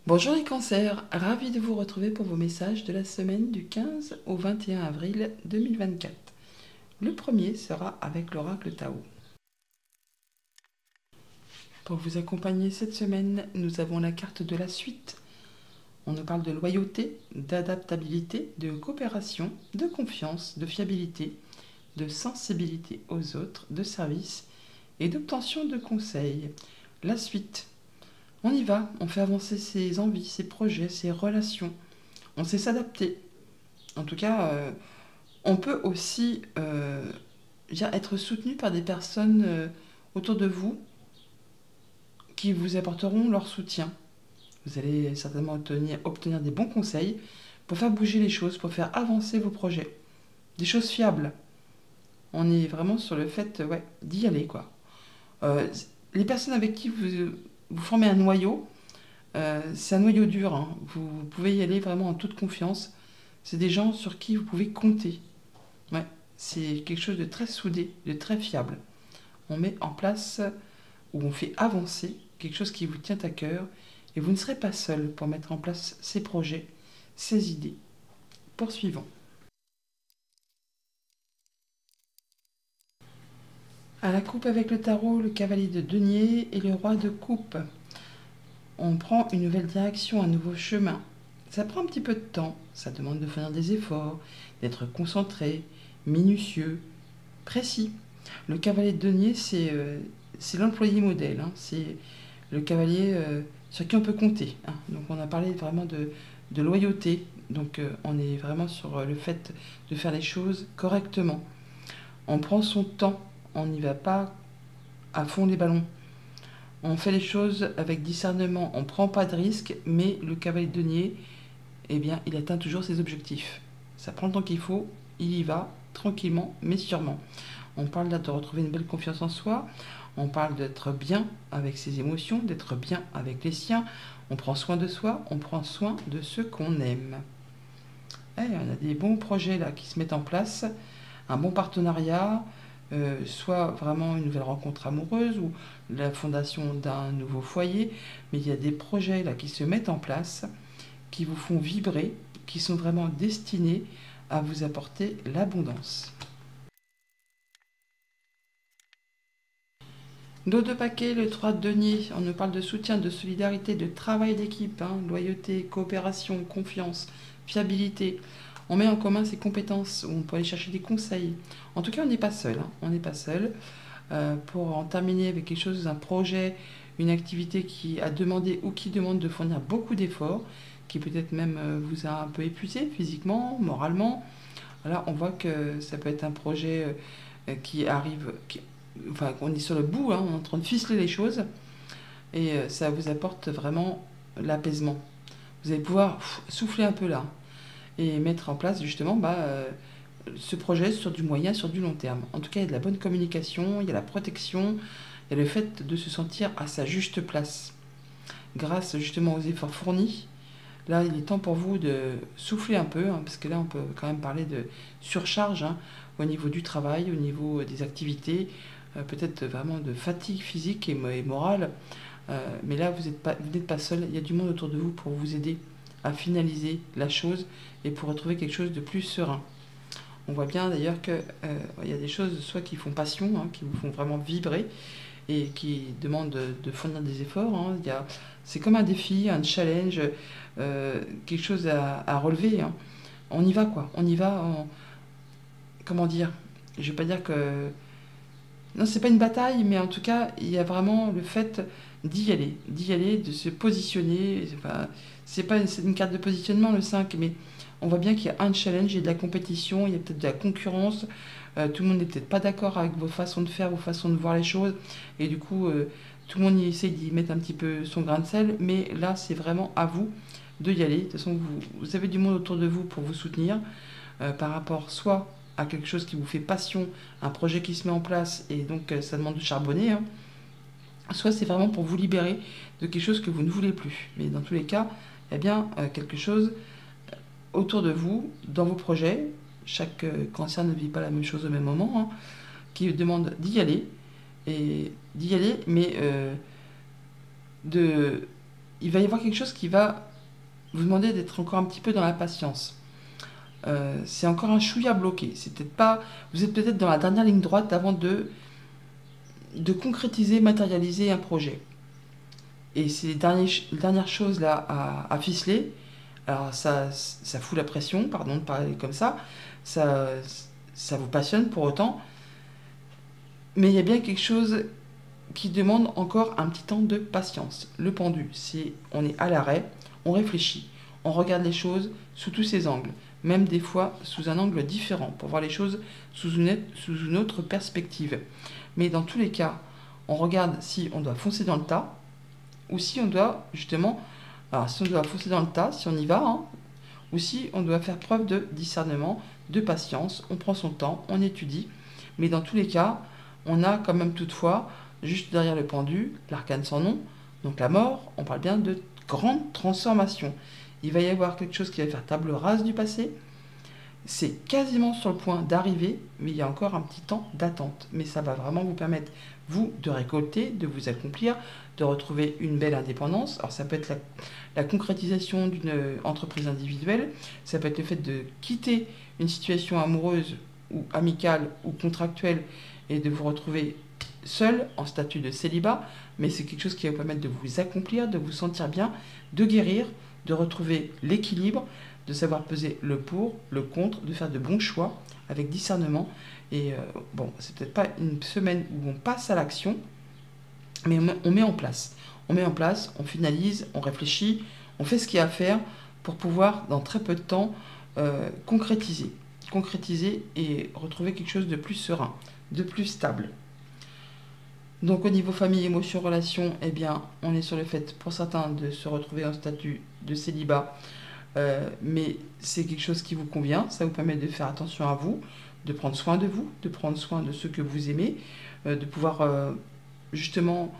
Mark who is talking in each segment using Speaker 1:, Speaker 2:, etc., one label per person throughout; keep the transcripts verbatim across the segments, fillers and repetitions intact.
Speaker 1: Bonjour les cancers, ravi de vous retrouver pour vos messages de la semaine du quinze au vingt et un avril deux mille vingt-quatre. Le premier sera avec l'oracle Tao. Pour vous accompagner cette semaine, nous avons la carte de la suite. On nous parle de loyauté, d'adaptabilité, de coopération, de confiance, de fiabilité, de sensibilité aux autres, de service et d'obtention de conseils. La suite. On y va, on fait avancer ses envies, ses projets, ses relations. On sait s'adapter. En tout cas, euh, on peut aussi euh, être soutenu par des personnes euh, autour de vous qui vous apporteront leur soutien. Vous allez certainement obtenir, obtenir des bons conseils pour faire bouger les choses, pour faire avancer vos projets. Des choses fiables. On est vraiment sur le fait ouais, d'y aller, quoi. Euh, les personnes avec qui vous, vous formez un noyau, euh, c'est un noyau dur, hein. Vous, vous pouvez y aller vraiment en toute confiance. C'est des gens sur qui vous pouvez compter. Ouais, c'est quelque chose de très soudé, de très fiable. On met en place ou on fait avancer quelque chose qui vous tient à cœur et vous ne serez pas seul pour mettre en place ces projets, ces idées. Poursuivons. À la coupe avec le tarot, le cavalier de denier et le roi de coupe. On prend une nouvelle direction, un nouveau chemin. Ça prend un petit peu de temps, ça demande de faire des efforts, d'être concentré, minutieux, précis. Le cavalier de denier, c'est euh, l'employé modèle, hein. C'est le cavalier euh, sur qui on peut compter, hein. Donc on a parlé vraiment de, de loyauté, donc euh, on est vraiment sur le fait de faire les choses correctement. On prend son temps, on n'y va pas à fond les ballons. On fait les choses avec discernement, on ne prend pas de risques, mais le cavalier de denier, eh bien, il atteint toujours ses objectifs. Ça prend le temps qu'il faut, il y va tranquillement, mais sûrement. On parle là de retrouver une belle confiance en soi, on parle d'être bien avec ses émotions, d'être bien avec les siens, on prend soin de soi, on prend soin de ceux qu'on aime. Et on a des bons projets là qui se mettent en place, un bon partenariat, Euh, soit vraiment une nouvelle rencontre amoureuse ou la fondation d'un nouveau foyer, mais il y a des projets là qui se mettent en place, qui vous font vibrer, qui sont vraiment destinés à vous apporter l'abondance. Dos de paquet, le trois de denier, on nous parle de soutien, de solidarité, de travail d'équipe, hein, loyauté, coopération, confiance, fiabilité. On met en commun ses compétences, on peut aller chercher des conseils. En tout cas, on n'est pas seul. Hein. On n'est pas seul. Euh, pour en terminer avec quelque chose, un projet, une activité qui a demandé ou qui demande de fournir beaucoup d'efforts, qui peut-être même euh, vous a un peu épuisé physiquement, moralement. Là, on voit que ça peut être un projet euh, qui arrive, qui, enfin, on est sur le bout, hein, on est en train de ficeler les choses, et euh, ça vous apporte vraiment l'apaisement. Vous allez pouvoir pff, souffler un peu là et mettre en place justement bah, euh, ce projet sur du moyen, sur du long terme. En tout cas, il y a de la bonne communication, il y a la protection, il y a le fait de se sentir à sa juste place. Grâce justement aux efforts fournis, là, il est temps pour vous de souffler un peu, hein, parce que là, on peut quand même parler de surcharge hein, au niveau du travail, au niveau des activités, euh, peut-être vraiment de fatigue physique et, et morale. Euh, mais là, vous n'êtes pas, vous n'êtes pas seul, il y a du monde autour de vous pour vous aider à finaliser la chose et pour retrouver quelque chose de plus serein. On voit bien d'ailleurs qu'il euh, y a des choses soit qui font passion, hein, qui vous font vraiment vibrer et qui demandent de, de fournir des efforts. Hein. C'est comme un défi, un challenge, euh, quelque chose à, à relever. Hein. On y va quoi, on y va en... Comment dire, je ne vais pas dire que... Non, c'est pas une bataille, mais en tout cas, il y a vraiment le fait d'y aller, d'y aller, de se positionner. Enfin, c'est pas une, une carte de positionnement le cinq, mais on voit bien qu'il y a un challenge, il y a de la compétition, il y a peut-être de la concurrence. Euh, tout le monde n'est peut-être pas d'accord avec vos façons de faire, vos façons de voir les choses, et du coup, euh, tout le monde y essaie d'y mettre un petit peu son grain de sel. Mais là, c'est vraiment à vous de y aller. De toute façon, vous, vous avez du monde autour de vous pour vous soutenir euh, par rapport soit à quelque chose qui vous fait passion, un projet qui se met en place et donc euh, ça demande de charbonner, hein. Soit c'est vraiment pour vous libérer de quelque chose que vous ne voulez plus. Mais dans tous les cas, il y a bien euh, quelque chose autour de vous, dans vos projets. Chaque euh, cancer ne vit pas la même chose au même moment, hein, qui demande d'y aller, et d'y aller, mais euh, de il va y avoir quelque chose qui va vous demander d'être encore un petit peu dans la patience. Euh, c'est encore un chouïa bloqué. C'est peut-être pas, vous êtes peut-être dans la dernière ligne droite avant de, de concrétiser, matérialiser un projet. Et c'est les, derniers, les dernières choses là à, à ficeler. Alors ça, ça fout la pression, pardon de parler comme ça. Ça, ça vous passionne pour autant. Mais il y a bien quelque chose qui demande encore un petit temps de patience. Le pendu, c'est on est à l'arrêt, on réfléchit, on regarde les choses sous tous ses angles, même des fois sous un angle différent, pour voir les choses sous une, sous une autre perspective. Mais dans tous les cas, on regarde si on doit foncer dans le tas, ou si on doit justement, alors si on doit foncer dans le tas, si on y va, hein, ou si on doit faire preuve de discernement, de patience, on prend son temps, on étudie, mais dans tous les cas, on a quand même toutefois, juste derrière le pendu, l'arcane sans nom, donc la mort, on parle bien de grande transformation. Il va y avoir quelque chose qui va faire table rase du passé, c'est quasiment sur le point d'arriver, mais il y a encore un petit temps d'attente. Mais ça va vraiment vous permettre, vous, de récolter, de vous accomplir, de retrouver une belle indépendance. Alors ça peut être la, la concrétisation d'une entreprise individuelle, ça peut être le fait de quitter une situation amoureuse ou amicale ou contractuelle et de vous retrouver seul en statut de célibat, mais c'est quelque chose qui va vous permettre de vous accomplir, de vous sentir bien, de guérir, de retrouver l'équilibre, de savoir peser le pour, le contre, de faire de bons choix avec discernement. Et euh, bon, c'est peut-être pas une semaine où on passe à l'action, mais on met en place. On met en place, on finalise, on réfléchit, on fait ce qu'il y a à faire pour pouvoir, dans très peu de temps, euh, concrétiser. Concrétiser et retrouver quelque chose de plus serein, de plus stable. Donc au niveau famille, émotion, relation, eh bien, on est sur le fait, pour certains, de se retrouver en statut de célibat, euh, mais c'est quelque chose qui vous convient, ça vous permet de faire attention à vous, de prendre soin de vous, de prendre soin de ceux que vous aimez, euh, de pouvoir euh, justement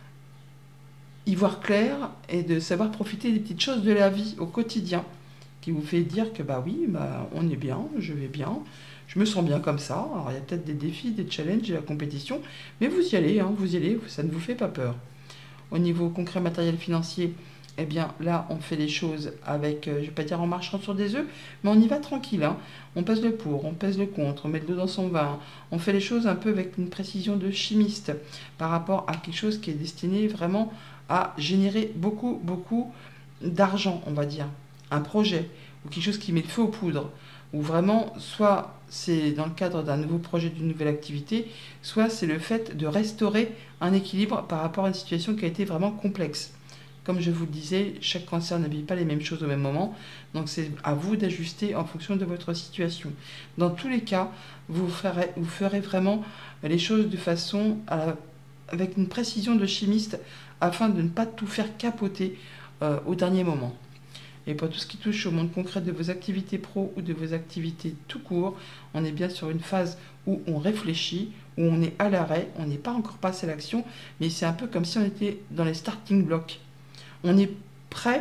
Speaker 1: y voir clair et de savoir profiter des petites choses de la vie au quotidien, qui vous fait dire que bah oui, bah, on est bien, je vais bien, je me sens bien comme ça. Alors il y a peut-être des défis, des challenges, de la compétition, mais vous y allez, hein, vous y allez, ça ne vous fait pas peur. Au niveau concret, matériel, financier, eh bien là on fait les choses avec, euh, je ne vais pas dire en marchant sur des œufs, mais on y va tranquille, hein. On pèse le pour, on pèse le contre, on met de l'eau dans son vin, on fait les choses un peu avec une précision de chimiste par rapport à quelque chose qui est destiné vraiment à générer beaucoup, beaucoup d'argent, on va dire. Un projet ou quelque chose qui met le feu aux poudres, ou vraiment, soit c'est dans le cadre d'un nouveau projet, d'une nouvelle activité, soit c'est le fait de restaurer un équilibre par rapport à une situation qui a été vraiment complexe. Comme je vous le disais, chaque cancer ne vit pas les mêmes choses au même moment, donc c'est à vous d'ajuster en fonction de votre situation. Dans tous les cas, vous ferez, vous ferez vraiment les choses de façon à, avec une précision de chimiste afin de ne pas tout faire capoter euh, au dernier moment. Et pour tout ce qui touche au monde concret de vos activités pro ou de vos activités tout court, on est bien sur une phase où on réfléchit, où on est à l'arrêt, on n'est pas encore passé à l'action, mais c'est un peu comme si on était dans les starting blocks. On est prêt,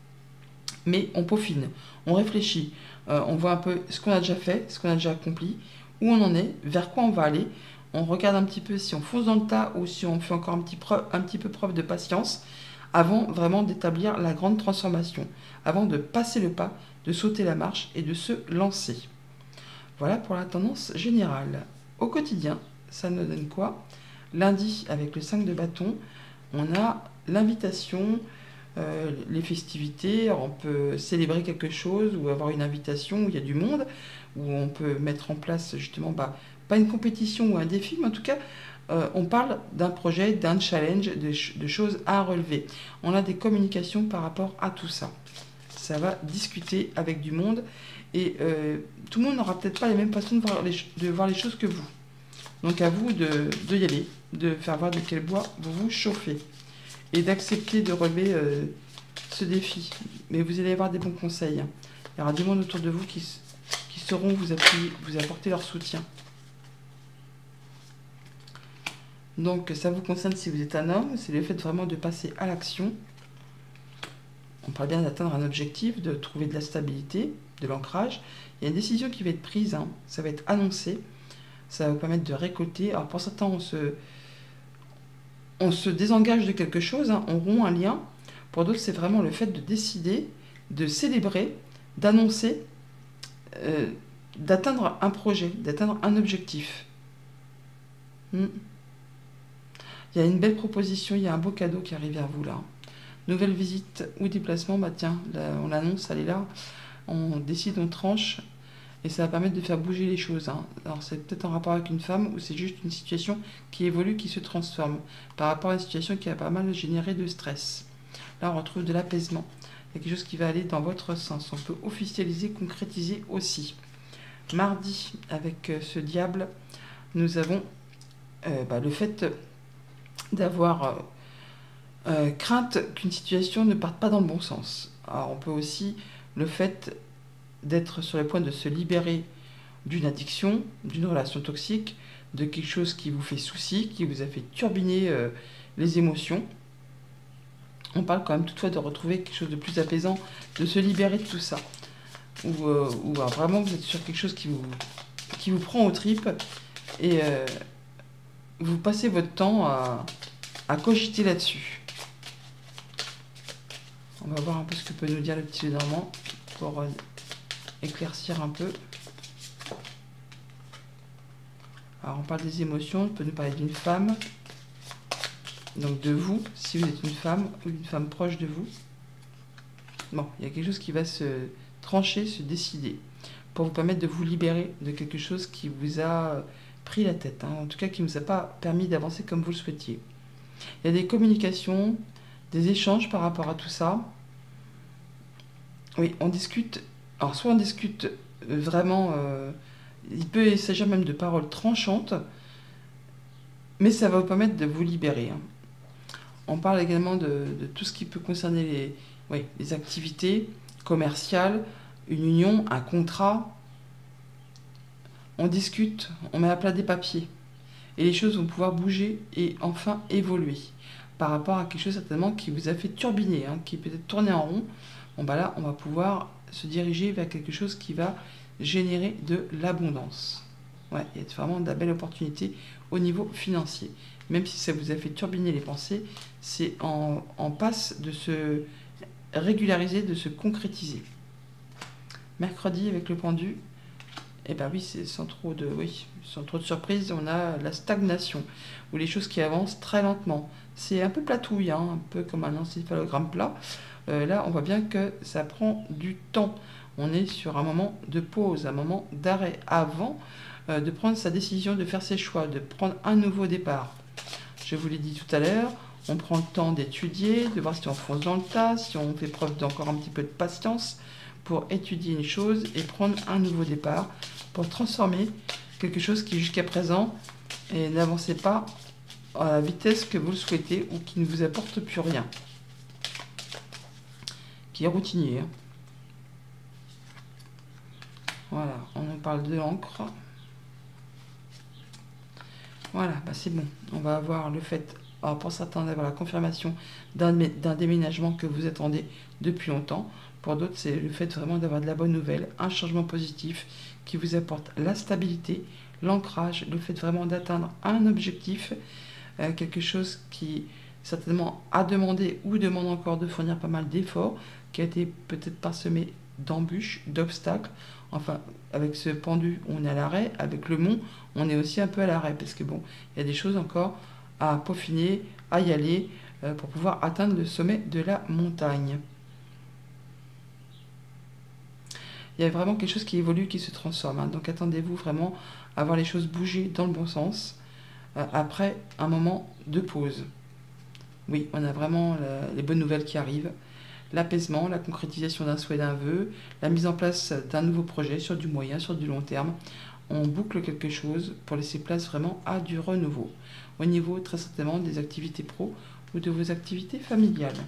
Speaker 1: mais on peaufine, on réfléchit, euh, on voit un peu ce qu'on a déjà fait, ce qu'on a déjà accompli, où on en est, vers quoi on va aller. On regarde un petit peu si on fonce dans le tas ou si on fait encore un petit, preuve, un petit peu preuve de patience, avant vraiment d'établir la grande transformation, avant de passer le pas, de sauter la marche et de se lancer. Voilà pour la tendance générale. Au quotidien, ça nous donne quoi? Lundi, avec le cinq de bâton, on a l'invitation, euh, les festivités, alors on peut célébrer quelque chose ou avoir une invitation où il y a du monde, où on peut mettre en place justement, bah, pas une compétition ou un défi, mais en tout cas, Euh, on parle d'un projet, d'un challenge, de, ch de choses à relever. On a des communications par rapport à tout ça. Ça va discuter avec du monde et euh, tout le monde n'aura peut-être pas les mêmes façons de voir les, de voir les choses que vous. Donc à vous de, de y aller, de faire voir de quel bois vous vous chauffez et d'accepter de relever euh, ce défi. Mais vous allez avoir des bons conseils, hein. Il y aura du monde autour de vous qui, qui sauront vous appuyer, vous apporter leur soutien. Donc ça vous concerne si vous êtes un homme, c'est le fait vraiment de passer à l'action. On parle bien d'atteindre un objectif, de trouver de la stabilité, de l'ancrage. Il y a une décision qui va être prise, hein. Ça va être annoncé, ça va vous permettre de récolter. Alors pour certains, on se, on se désengage de quelque chose, hein. On rompt un lien. Pour d'autres, c'est vraiment le fait de décider, de célébrer, d'annoncer, euh, d'atteindre un projet, d'atteindre un objectif. Hmm. Il y a une belle proposition, il y a un beau cadeau qui arrive vers vous là. Nouvelle visite ou déplacement, bah tiens, là, on l'annonce, elle est là. On décide, on tranche, et ça va permettre de faire bouger les choses. Hein. Alors c'est peut-être en rapport avec une femme, ou c'est juste une situation qui évolue, qui se transforme, par rapport à une situation qui a pas mal généré de stress. Là, on retrouve de l'apaisement. Il y a quelque chose qui va aller dans votre sens. On peut officialiser, concrétiser aussi. Mardi, avec euh, ce diable, nous avons euh, bah, le fait d'avoir euh, euh, crainte qu'une situation ne parte pas dans le bon sens. Alors on peut aussi le fait d'être sur le point de se libérer d'une addiction, d'une relation toxique, de quelque chose qui vous fait souci, qui vous a fait turbiner euh, les émotions. On parle quand même toutefois de retrouver quelque chose de plus apaisant, de se libérer de tout ça. Ou, euh, ou alors vraiment vous êtes sur quelque chose qui vous, qui vous prend aux tripes et euh, vous passez votre temps à, à cogiter là-dessus. On va voir un peu ce que peut nous dire le petit Lenormand pour euh, éclaircir un peu. Alors on parle des émotions, on peut nous parler d'une femme, donc de vous, si vous êtes une femme ou une femme proche de vous. Bon, il y a quelque chose qui va se trancher, se décider, pour vous permettre de vous libérer de quelque chose qui vous a pris la tête, hein, en tout cas qui ne vous a pas permis d'avancer comme vous le souhaitiez. Il y a des communications, des échanges par rapport à tout ça. Oui, on discute, alors soit on discute vraiment, euh, il peut s'agir même de paroles tranchantes, mais ça va vous permettre de vous libérer. Hein. On parle également de, de tout ce qui peut concerner les, oui, les activités commerciales, une union, un contrat. On discute, on met à plat des papiers. Et les choses vont pouvoir bouger et enfin évoluer par rapport à quelque chose certainement qui vous a fait turbiner, hein, qui peut-être tourner en rond. Bon bah là, on va pouvoir se diriger vers quelque chose qui va générer de l'abondance. Ouais, il y a vraiment de la belle opportunité au niveau financier. Même si ça vous a fait turbiner les pensées, c'est en, en passe de se régulariser, de se concrétiser. Mercredi, avec le pendu, eh ben oui, c'est sans trop de, oui, sans trop de surprise, on a la stagnation, ou les choses qui avancent très lentement. C'est un peu platouille, hein, un peu comme un encéphalogramme plat. Euh, là, on voit bien que ça prend du temps. On est sur un moment de pause, un moment d'arrêt, avant euh, de prendre sa décision, de faire ses choix, de prendre un nouveau départ. Je vous l'ai dit tout à l'heure, on prend le temps d'étudier, de voir si on fonce dans le tas, si on fait preuve d'encore un petit peu de patience pour étudier une chose et prendre un nouveau départ, pour transformer quelque chose qui jusqu'à présent n'avançait pas à la vitesse que vous le souhaitez ou qui ne vous apporte plus rien. Qui est routinier. Hein. Voilà, on nous parle de l'encre. Voilà, bah c'est bon. On va avoir le fait, alors pour certains, d'avoir la confirmation d'un déménagement que vous attendez depuis longtemps. Pour d'autres, c'est le fait vraiment d'avoir de la bonne nouvelle, un changement positif qui vous apporte la stabilité, l'ancrage, le fait vraiment d'atteindre un objectif, euh, quelque chose qui certainement a demandé ou demande encore de fournir pas mal d'efforts, qui a été peut-être parsemé d'embûches, d'obstacles. Enfin, avec ce pendu, on est à l'arrêt. Avec le mont, on est aussi un peu à l'arrêt. Parce que bon, il y a des choses encore à peaufiner, à y aller, euh, pour pouvoir atteindre le sommet de la montagne. Il y a vraiment quelque chose qui évolue, qui se transforme. Hein. Donc attendez-vous vraiment à voir les choses bouger dans le bon sens, euh, après un moment de pause. Oui, on a vraiment la, les bonnes nouvelles qui arrivent. L'apaisement, la concrétisation d'un souhait, d'un vœu, la mise en place d'un nouveau projet sur du moyen, sur du long terme. On boucle quelque chose pour laisser place vraiment à du renouveau. Au niveau très certainement des activités pro ou de vos activités familiales.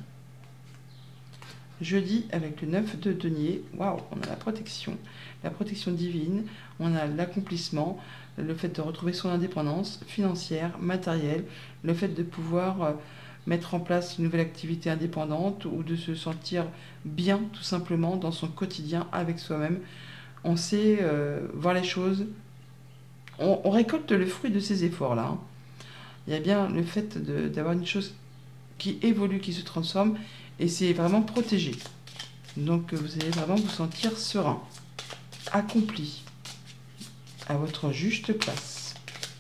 Speaker 1: Jeudi, avec le neuf de denier, waouh, on a la protection, la protection divine, on a l'accomplissement, le fait de retrouver son indépendance financière, matérielle, le fait de pouvoir euh, mettre en place une nouvelle activité indépendante ou de se sentir bien tout simplement dans son quotidien avec soi-même. On sait euh, voir les choses, on, on récolte le fruit de ces efforts-là. Hein. Il y a bien le fait d'avoir une chose qui évolue, qui se transforme Et c'est vraiment protégé. Donc vous allez vraiment vous sentir serein, accompli, à votre juste place.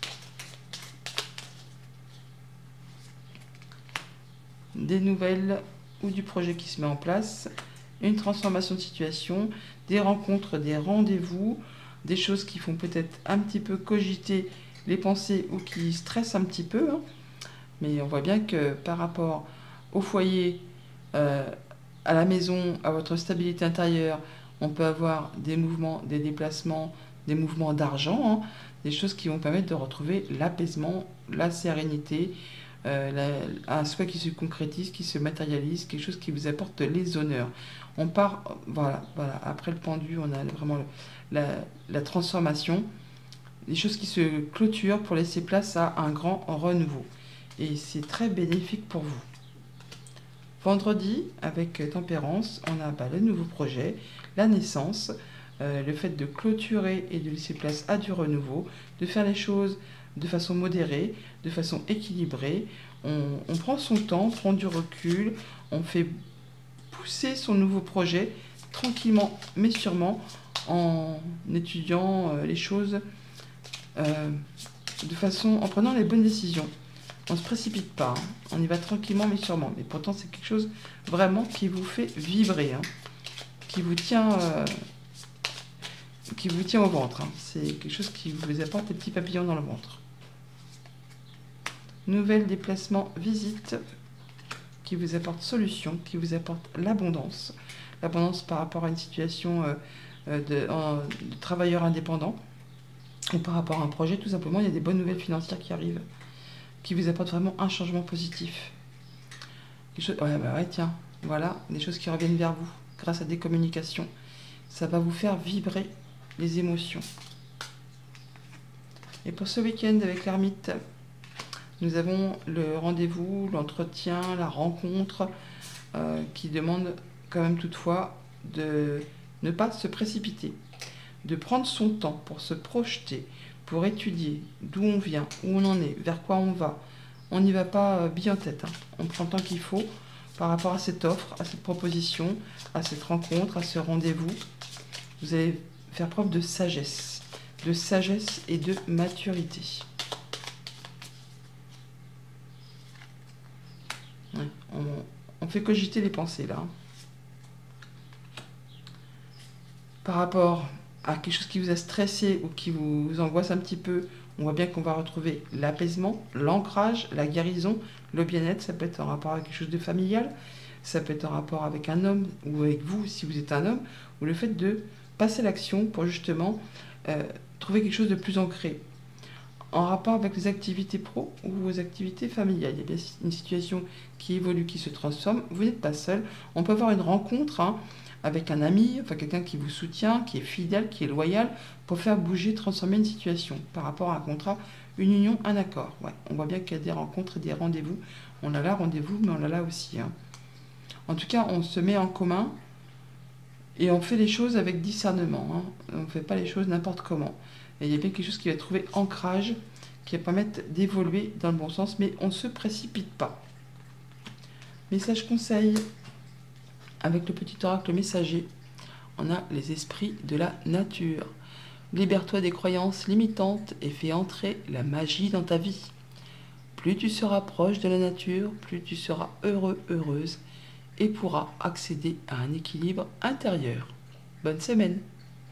Speaker 1: Des nouvelles ou du projet qui se met en place, une transformation de situation, des rencontres, des rendez-vous, des choses qui font peut-être un petit peu cogiter les pensées ou qui stressent un petit peu. Hein. Mais on voit bien que par rapport au foyer, euh, à la maison, à votre stabilité intérieure, on peut avoir des mouvements, des déplacements, des mouvements d'argent, hein, des choses qui vont permettre de retrouver l'apaisement, la sérénité, euh, la, un souhait qui se concrétise, qui se matérialise, quelque chose qui vous apporte les honneurs. On part, voilà, voilà après le pendu, on a vraiment le, la, la transformation, des choses qui se clôturent pour laisser place à un grand renouveau. Et c'est très bénéfique pour vous. Vendredi, avec Tempérance, on a bah, le nouveau projet, la naissance, euh, le fait de clôturer et de laisser place à du renouveau, de faire les choses de façon modérée, de façon équilibrée. On, on prend son temps, on prend du recul, on fait pousser son nouveau projet tranquillement mais sûrement en étudiant euh, les choses euh, de façon, en prenant les bonnes décisions. On ne se précipite pas, hein. On y va tranquillement mais sûrement. Mais pourtant, c'est quelque chose vraiment qui vous fait vibrer, hein. qui vous tient, euh, qui vous tient au ventre. Hein. C'est quelque chose qui vous apporte des petits papillons dans le ventre. Nouvelle déplacement, visite, qui vous apporte solution, qui vous apporte l'abondance. L'abondance par rapport à une situation euh, de, en, de travailleur indépendant ou par rapport à un projet, tout simplement, il y a des bonnes nouvelles financières qui arrivent, qui vous apportent vraiment un changement positif. Quelque chose, ouais, bah ouais, tiens, voilà, des choses qui reviennent vers vous grâce à des communications. Ça va vous faire vibrer les émotions. Et pour ce week-end avec l'ermite, nous avons le rendez-vous, l'entretien, la rencontre, euh, qui demande quand même toutefois de ne pas se précipiter, de prendre son temps pour se projeter, pour étudier d'où on vient, où on en est, vers quoi on va. On n'y va pas euh, bille en tête, hein. On prend le temps qu'il faut par rapport à cette offre, à cette proposition, à cette rencontre, à ce rendez-vous. Vous allez faire preuve de sagesse, de sagesse et de maturité. Ouais, on, on fait cogiter les pensées là. Par rapport à quelque chose qui vous a stressé ou qui vous angoisse un petit peu, on voit bien qu'on va retrouver l'apaisement, l'ancrage, la guérison, le bien-être. Ça peut être en rapport avec quelque chose de familial, ça peut être en rapport avec un homme ou avec vous si vous êtes un homme, ou le fait de passer à l'action pour justement euh, trouver quelque chose de plus ancré. En rapport avec les activités pro ou vos activités familiales, il y a bien une situation qui évolue, qui se transforme. Vous n'êtes pas seul. On peut avoir une rencontre hein, avec un ami, enfin quelqu'un qui vous soutient, qui est fidèle, qui est loyal, pour faire bouger, transformer une situation par rapport à un contrat, une union, un accord. Ouais, on voit bien qu'il y a des rencontres et des rendez-vous. On a là rendez-vous, mais on a là aussi. Hein. En tout cas, on se met en commun et on fait les choses avec discernement. Hein. On ne fait pas les choses n'importe comment. Et il y a bien quelque chose qui va trouver ancrage, qui va permettre d'évoluer dans le bon sens, mais on ne se précipite pas. Message conseil, avec le petit oracle messager, on a les esprits de la nature. Libère-toi des croyances limitantes et fais entrer la magie dans ta vie. Plus tu seras proche de la nature, plus tu seras heureux, heureuse, et pourras accéder à un équilibre intérieur. Bonne semaine!